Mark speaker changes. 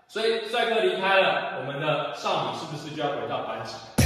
Speaker 1: 所以帅哥离开了，我们的少女是不是就要回到班级？